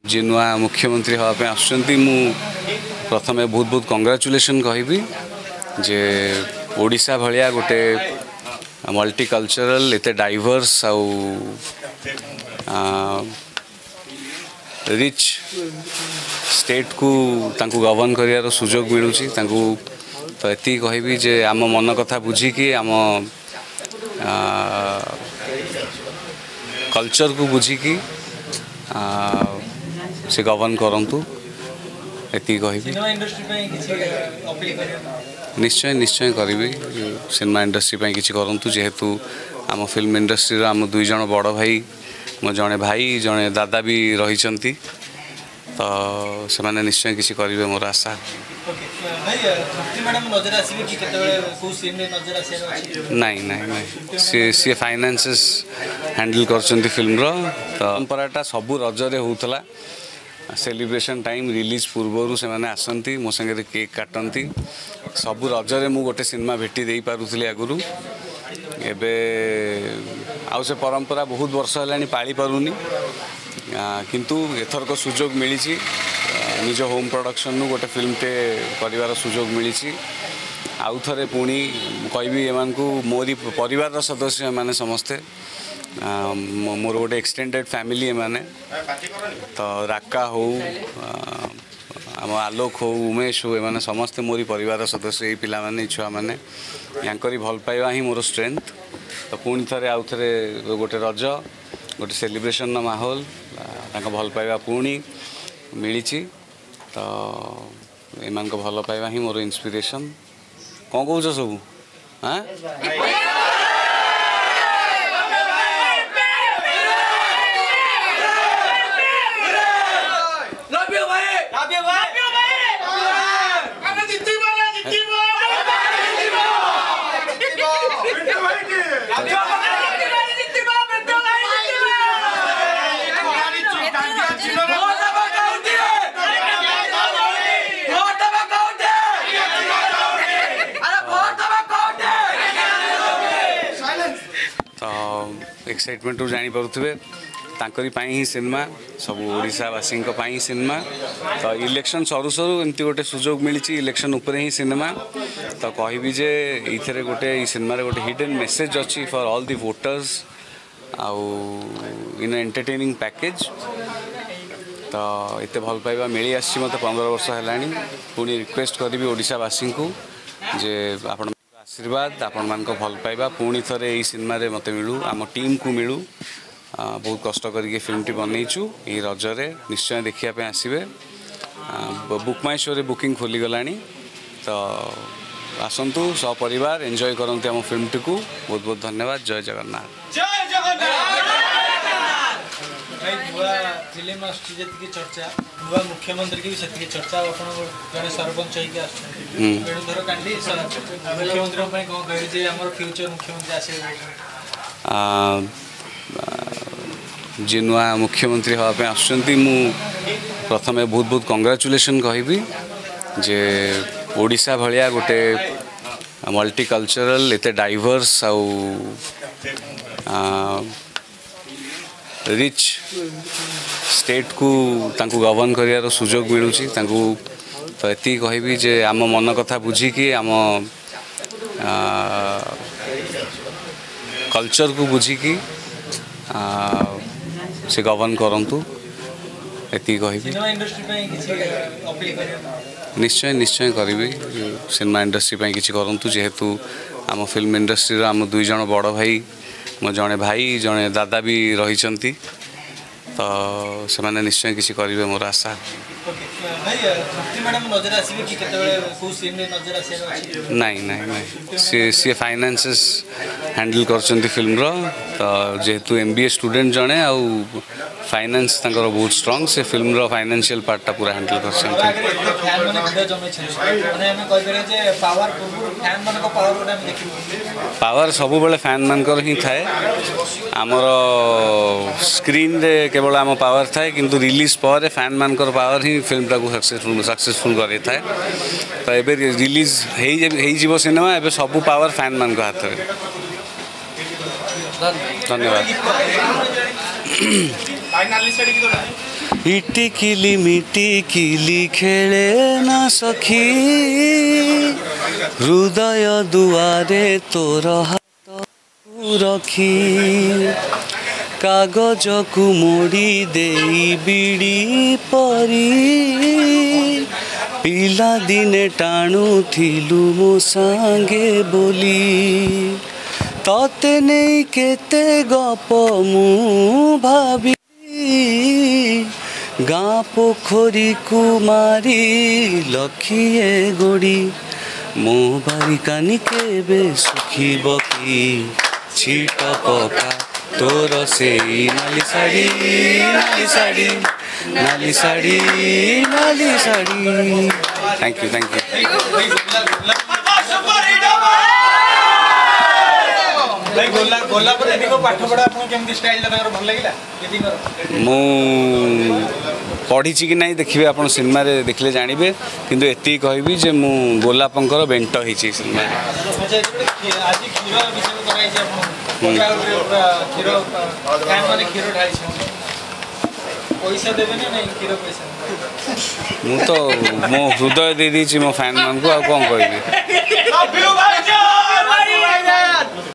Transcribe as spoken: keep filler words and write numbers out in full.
जी नुआ मुख्यमंत्री हाँपे आसुँच मु प्रथमे बहुत बहुत कंग्राचुलेसन कहबी जे ओडिशा भलिया गोटे मल्टीकल्चरल एते डाइवर्स आउ रिच स्टेट को तांकु गवर्न करियार सुजोग मिलूची तांकु तो एति कहबी जे आम मन कथा बुझिकी आम कल्चर को बुझिकी से गवर्न करंतु एति कहबी निश्चय निश्चय करी सिनेमा इंडस्ट्री पे किसी करंतु जेहेतु आम फिल्म इंडस्ट्री आम दुई जन बड़ भाई मो जड़े भाई जड़े दादा भी रही तो से माने निश्चय किसी करेंगे मोर आशा नहीं नहीं नहीं सी सी फाइनेंसेस हैंडल कर फिल्म रो तो परंपराटा सबू रजरे होता सेलिब्रेशन टाइम रिलीज पूर्वर से मैंने आसती मो संगे केक काटती सबू रजरे मु गोटे सिनेमा भेटी दे पारुथली आगुरु एबे आउ से परंपरा बहुत वर्ष है पाली पारुनी किंतु एथरक सुजोग मिली निज होम प्रोडक्शन नु गोटे फिल्म टे परिवार सुजोग मिली आउ थे पुणी कहबी एमान को मोरी परिवार सदस्य माने समस्ते मोर गोटे एक्सटेंडेड फैमिली माने तो राका हो आम आलोक हो उमेश हो एमाने समस्ते मोरी परिवार सदस्य ये पिला माने छुआ माने यांकरी भल पाइबा ही मोर स्ट्रेंथ तो पुणी थे आउ थे गोटे रज गोटे सेलिब्रेशन माहौल तांका भल पाइबा पुणी मिली तो एमान को भल पाइबा ही मोर इंस्पिरेशन कौन कौच सब हाँ एक्साइटमेंट जानी पारे तांकरी ही सिनेमा सब ओडिशावासी सिनेमा तो इलेक्शन सरू सरू एमती गोटे सुजोग मिली इलेक्शन उपर ही सिनेमा तो कहबी जे इथे गोटे सिनेमा गोटे हिडन मेसेज अच्छी फॉर ऑल दी वोटर्स आउ इन एंटरटेनिंग पैकेज तो इतने भल पाइबा मिली आसी मत पंद्रह वर्ष है पुणी रिक्वेस्ट करी ओडिशावासी को जे आपण आशीर्वाद आपण मान भल पाइबा पुणी थे यही सिनेमा मत मिलू आम टीम को मिलू बहुत कष्ट करके फिल्म टी बनईचु ये रजरे निश्चय देखिए आसबे बुक माई शो रे बुकिंग खोली गलानी तो आसतु सपरिवार एंजॉय करते आम फिल्म टी को बहुत बहुत धन्यवाद जय जगन्नाथ जय जगन्नाथ फिल्म आसती चर्चा नुआ मुख्यमंत्री की भी चर्चा जड़े सरपंच होकर कांडी मुख्यमंत्री कौन कहे आम फ्यूचर मुख्यमंत्री आस जी नुआ मुख्यमंत्री हाँपे आसुँच मु प्रथमे बहुत बहुत कंग्राचुलेसन कहबी जे ओडिशा भलिया गोटे मल्टीकल्चरल एते डाइवर्स आउ रिच स्टेट को तांकु गवर्न करियार सुजोग मिलूची तांकु तो एति कहबी जे आम मन कथा बुझिकी आम कल्चर को बुझिकी से गवर्न करंतु एति कहबी निश्चय निश्चय करी सिनेमा इंडस्ट्री पे किसी करंतु जेहेतु आम फिल्म इंडस्ट्री आम दुई जन बड़ भाई मो जड़े भाई जड़े दादा भी रही तो से माने निश्चय किसी करेंगे मोर आशा नहीं नहीं नहीं सी सी फाइनेंसेस हैंडल कर फिल्म रो तो जेहेतु एमबीए स्टूडेंट जड़े आउ फाइनेंस तांकर बहुत स्ट्रॉन्ग से फिल्म रो फाइनेंशियल पार्टा पूरा हैंडल कर पावर सब बेले फैन मानकर ही थाए आमर स्क्रीन रे केवल आम पावर थाए किंतु रिलीज पर फैन मानकर पावर ही फिल्म टाक सक्सेसफुल सक्सेसफुल करे थाए तो एबे रिलीज हेई जीवो सिनेमा एबे सब पावर फैन मान को हाथ में धन्यवाद। इटिकिली मिटिकिली खेले ना सखी हृदय दुआरे तोर हाथ रखी कागज को मोड़ी देई बिड़ी परी पिला दिने टाणु थिलु मो सांगे बोली तते नहीं केते गप मु भाभी गाँ पोखरी कुमारी लखिए गोड़ी मो बारिकानी केबे सुखी बकी छीट पका तोर से नाली साड़ी नाली साड़ी नाली साड़ी नाली साड़ी थैंक यू थैंक यू गोला गोला पर एदिको पाठ पढ़ा आपन केमती स्टाइल ता भल लागिला यदि कर मु पढ़ी कि नहीं देखिए आप सिनेमा रे देखले जानबे किंतु एति कहबी जे मु गोलापंकर बेंट हिची सिनेमा अच्छा आज खीरो विषय कराई जे आपन खीरो फैन माने खीरो ढाई छ पैसा देबे ना नहीं खीरो पैसा मु तो मो हृदय दे दी मो फैन मान को आ कोन कहबी